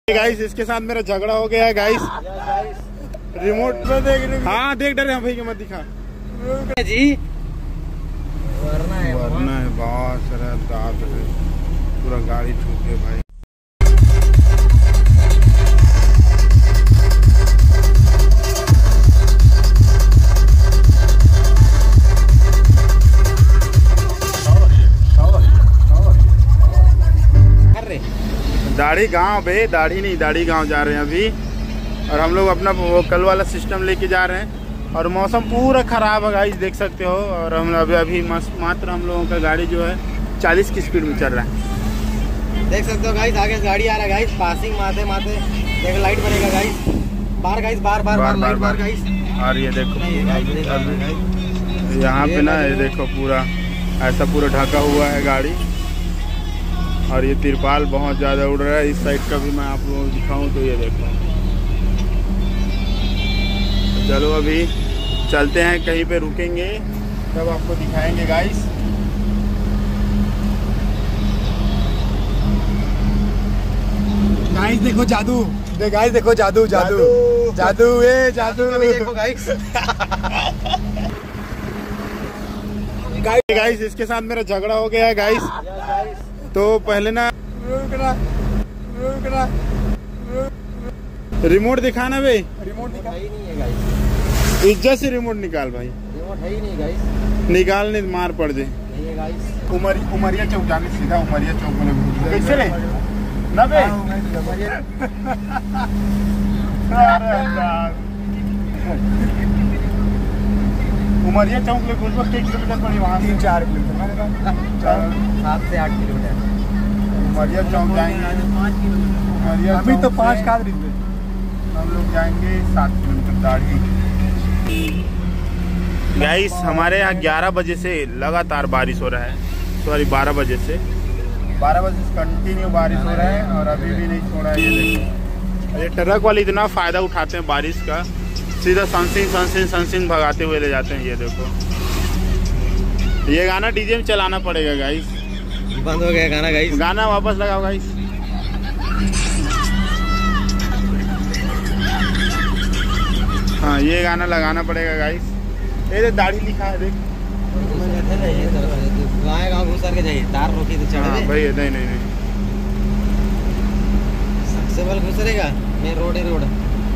Guys इसके साथ मेरा झगड़ा हो गया है गाइस। रिमोट में देख रहे। हाँ देख डरे भाई के मत दिखा जी। वरना है बहुत सारा दांत है, पूरा गाड़ी ठोके भाई। दाढ़ी गांव बे, दाढ़ी नहीं दाढ़ी गांव जा रहे हैं अभी। और हम लोग अपना वो कल वाला सिस्टम लेके जा रहे हैं। और मौसम पूरा ख़राब है गाइस, देख सकते हो। और हम अभी मात्र हम लोगों का गाड़ी जो है 40 की स्पीड में चल रहा है, देख सकते हो गाइस। आगे गाड़ी आ रहा है गाइस, पासिंग माथे देख लाइट बनेगा गाइस। बार गाइस बार गाइस। और ये देखो यहाँ पे ना, ये देखो पूरा ऐसा पूरा ढका हुआ है गाड़ी। और ये तिरपाल बहुत ज़्यादा उड़ रहा है। इस साइड का भी मैं आप लोगों को दिखाऊं तो ये देखो। चलो अभी चलते हैं, कहीं पे रुकेंगे तब आपको दिखाएंगे गाइस। गाइस देखो जादू, गाइस देखो जादू जादू जादू ये जादू देखो गाइस। गाइस इसके साथ मेरा झगड़ा हो गया है गाइस। तो पहले ना रिमोट दिखाना भाई। रिमोट दिखा ही नहीं है गाइस। इज्जत से रिमोट निकाल भाई। रिमोट है ही नहीं गाइस। निकाल नहीं मार पड़ दे। नहीं है गाइस। उमरिया चौक जाने सीधा उमरिया चौक में कैसे रे ना बे। उमरिया चौक में घुस वक्त 1 किलोमीटर पड़ी, वहाँ 3-4 किलोमीटर 7 से 8 किलोमीटर। उमरिया चौक जाएंगे। अभी तो 5 का हम लोग जाएंगे 7 किलोमीटर दाढ़ी। गाइस हमारे यहाँ 11 बजे से लगातार बारिश हो रहा है। सॉरी 12 बजे से कंटिन्यू बारिश हो रहा है। और अभी भी नहीं छोड़ा है। ये देखो, ये ट्रक वाले इतना फ़ायदा उठाते हैं बारिश का, सीधा सनसीन भगाते हुए ले जाते हैं। ये देखो, ये गाना डीजे में चलाना पड़ेगा गाइस। बंद हो गया गाना गाइस। गाना वापस लगाओ गाइस। हाँ ये गाना लगाना पड़ेगा गाइस। ये दाढ़ी लिखा है देख। गाँव घुसर के जाइए, तार रोकी तो चढ़े। हाँ भाई नहीं सबसे बल घुसरेगा मेन रोड है रोड।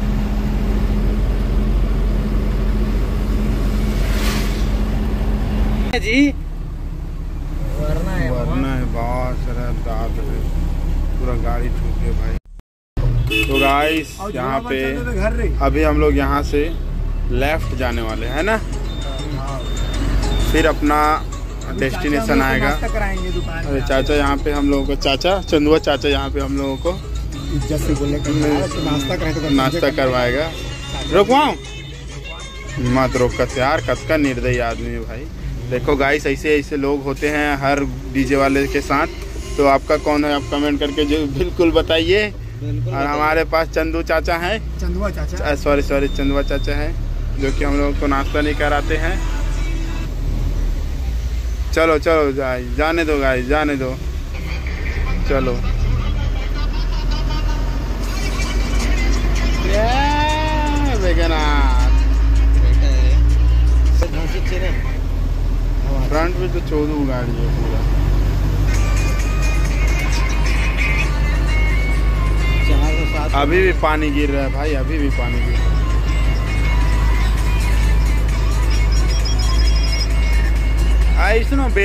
जी वरना है बहुत सारा दांत है, पूरा गाड़ी ठोके भाई। तो गाइस यहाँ पे अभी हम लोग यहाँ से लेफ्ट जाने वाले हैं ना, फिर अपना डेस्टिनेशन आएगा। अरे चाचा यहाँ पे हम लोगों को, चाचा चंदुआ चाचा यहाँ पे हम लोगों को इज्जत से बोले नाश्ता करवाएगा। रुकवाऊं मत रोक यार, कतका निर्दयी आदमी है भाई। देखो गाइस ऐसे लोग होते हैं हर डीजे वाले के साथ। तो आपका कौन है आप कमेंट करके जो बिल्कुल बताइए। और हमारे पास चंदू चाचा हैं, चंदुआ चाचा सॉरी चंदुआ चाचा हैं, जो कि हम लोगों को नाश्ता नहीं कराते हैं। चलो जाने दो गाइस, जाने दो। चलो फ्रंट में तो 14 गाड़ी है पूरा। अभी भी पानी गिर रहा है भाई, अभी भी पानी गिर रहा है। सुनो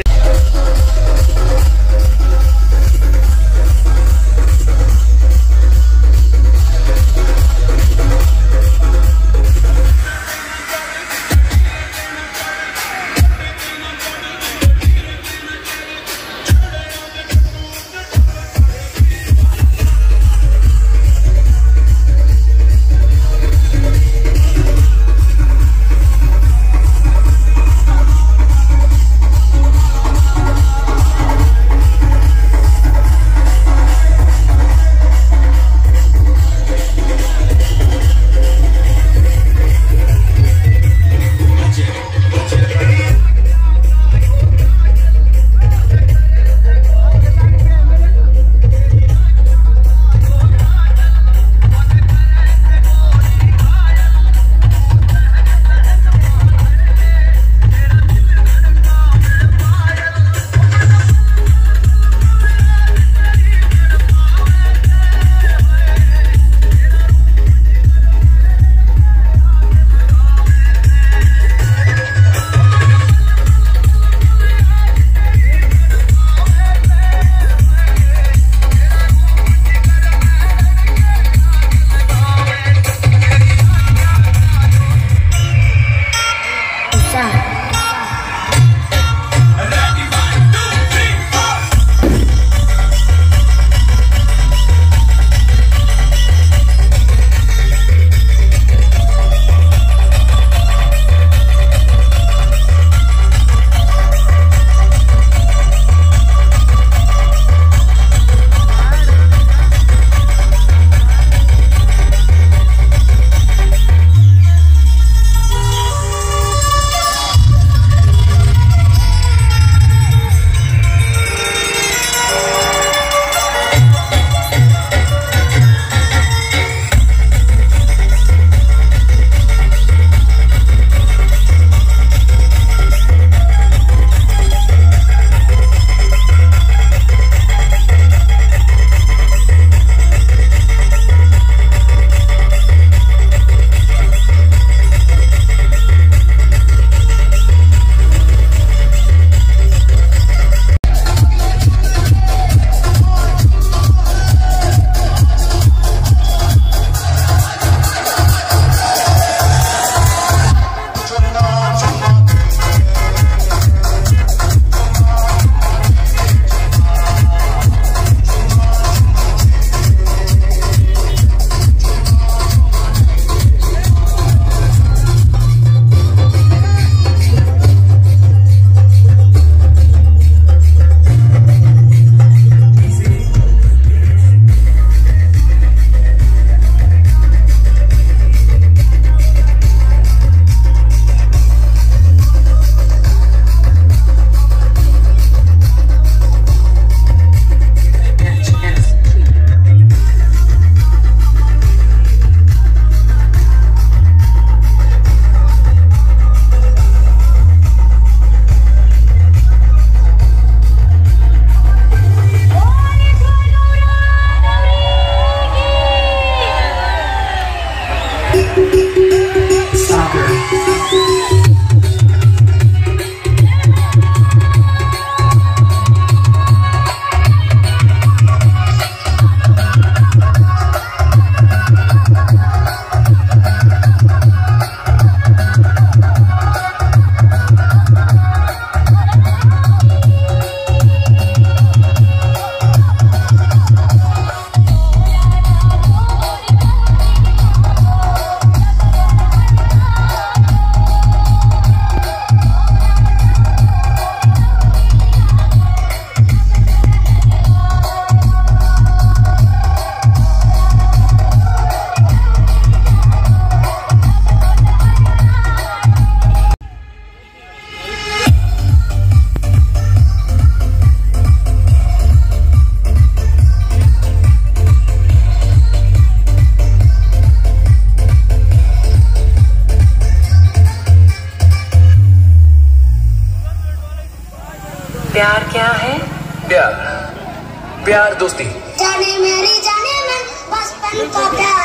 प्यार क्या है? प्यार दोस्ती। जाने मेरी जाने मन बचपन का प्यार।